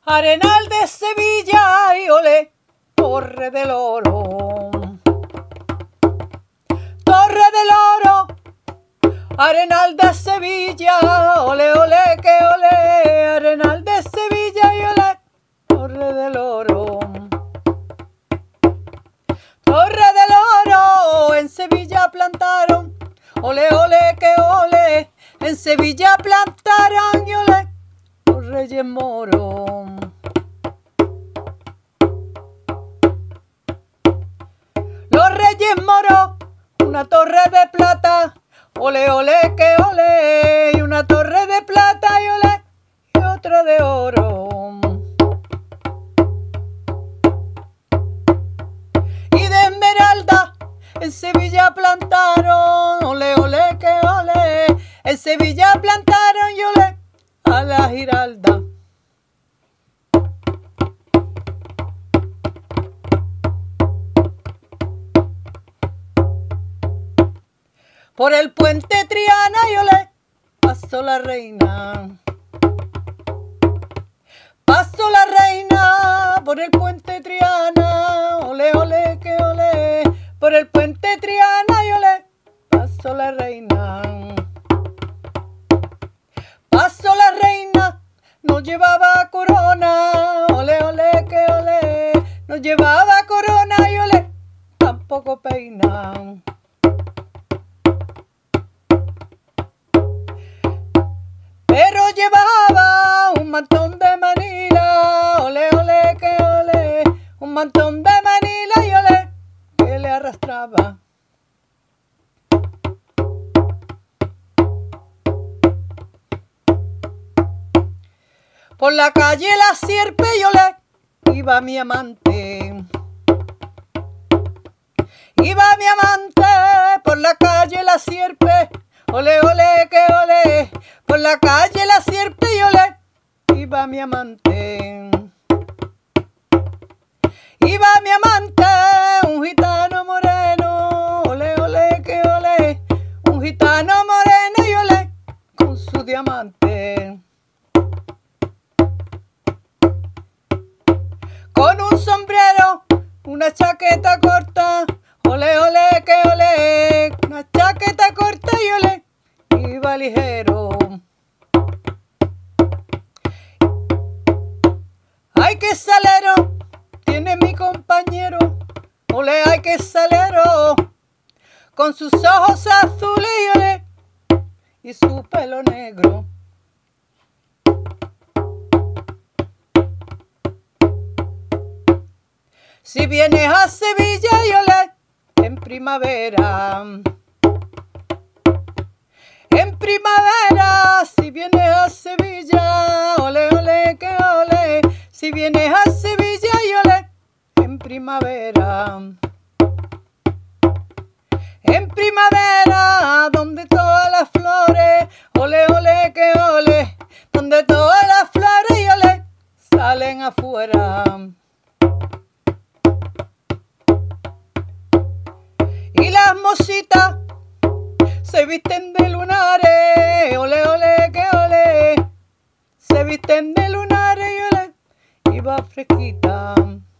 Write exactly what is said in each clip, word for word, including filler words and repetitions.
Arenal de Sevilla y olé, Torre del Oro. Torre del Oro, Arenal de Sevilla, ole, ole, que ole, Arenal de Sevilla y ole, Torre del Oro. Torre del Oro, en Sevilla plantaron, ole, ole, que ole, en Sevilla plantaron y ole, los Reyes Moros. Los Reyes Moros, una torre de plata, ole, ole, que ole, y una torre de plata y ole, y otra de oro. Y de esmeralda, en Sevilla plantaron, ole, ole, que ole, en Sevilla plantaron y ole, a la Giralda. Por el puente Triana y olé, pasó la reina. Pasó la reina por el puente Triana, ole, ole, que ole. Por el puente Triana y olé, pasó la reina. Pasó la reina, no llevaba corona, ole, ole, que ole. No llevaba corona y ole, tampoco peina. Pero llevaba un mantón de Manila, ole, ole, que ole, un mantón de Manila y ole, que le arrastraba. Por la calle La Sierpe y ole, iba mi amante. Iba mi amante por la calle La Sierpe, ole, ole, que ole, por la calle La Sierpe y ole, iba mi amante. Iba mi amante, un gitano moreno, ole, ole, que ole, un gitano moreno y ole, con su diamante. Con un sombrero, una chaqueta corta, ole, ole, que ole, una chaqueta corta y ole, iba ligero. Ay, qué salero tiene mi compañero, ole, ay, qué salero, con sus ojos azules y ole, y su pelo negro. Si vienes a Sevilla y ole, en primavera. En primavera, si vienes a Sevilla, ole, ole, que ole. Si vienes a Sevilla y ole, en primavera. En primavera, donde todas las flores, ole, ole, que ole. Donde todas las flores y ole, salen afuera. Y las mositas se visten de lunares, ole, ole, que ole. Se visten de lunares y ole, y va fresquita.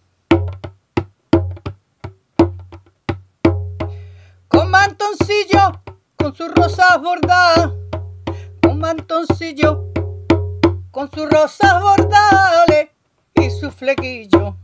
Con mantoncillo, con sus rosas bordadas. Con mantoncillo, con sus rosas bordadas, ole, y su flequillo.